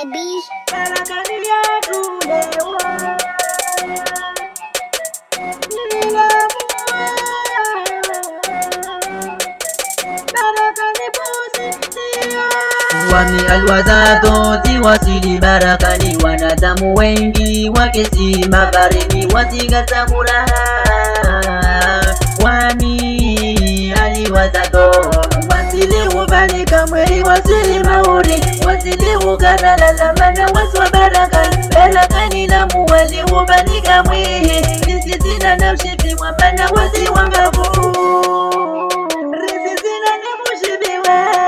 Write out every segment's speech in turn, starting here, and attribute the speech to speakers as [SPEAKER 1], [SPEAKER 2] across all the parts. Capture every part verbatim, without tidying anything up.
[SPEAKER 1] B.
[SPEAKER 2] Wami alwazatoti wasili barakani, wanadamu wengi wakesi mabarini wasigatamura. Wami aliwazato wasili ubalika mweli wasili mauri, wasili ugarala lamana waswa barakani, barakani la muwali ubalika mwihi, nisizina na mshipi wambana wasi wangavu, risizina na mushibiwe.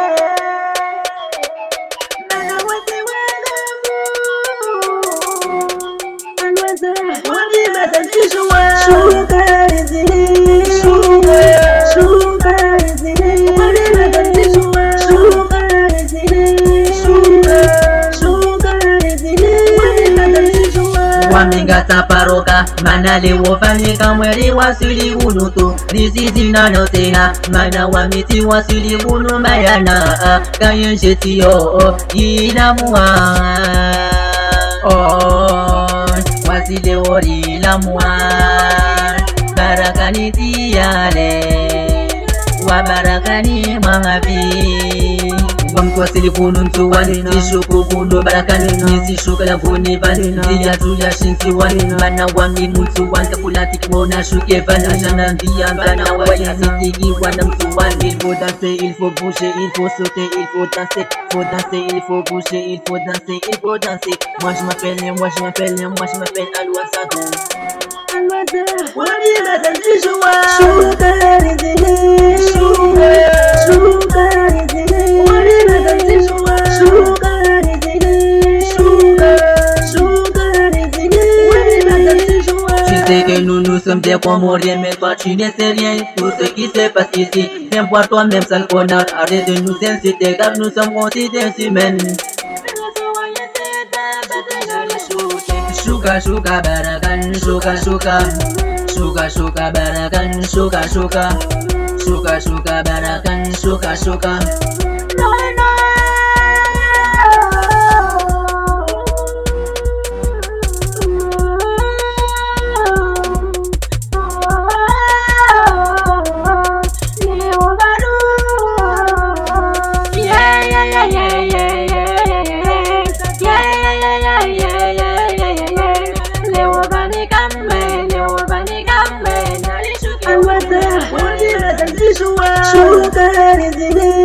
[SPEAKER 2] Wamingata paroka manale wofanyika mweli wasili unutu, rizizi nanoteha mana wamiti wasili unu mayana kayenshetiyo inamuwa. Oh, wasile ori lamwa barakani tiyale wa barakani mahabi wamkwasili kununtu wani nishuku kundo barakani nisishuka la vuni vani ndiya tuya shinti wani mana wami muntu wani kulati kimona shuke vani jana ndiya mbana waya nitigi wana mtu wani. Il faut danser, il faut bouger, il faut sauter, il faut danser, faut danser, il faut bouger, il faut danser, il faut danser. Moi je m'appelle, moi je m'appelle, moi je m'appelle Alwazado. Alwazado, wani la dansi joua, shuka rizini, shuka, shuka rizini, wani la dansi joua, shuka rizini, shuka, shuka rizini, wani la dansi joua. Tu sais que nous nous sommes des pour mourir, mais toi tu ne sais rien. Tout ce qui se passe ici, même pour toi même sale connard. Arrête de nous inciter car nous sommes aussi des humains. Shuka shuka barakan, shuka shuka, shuka shuka barakan, shuka shuka, shuka shuka barakan, shuka shuka. No no. Shuka rizini,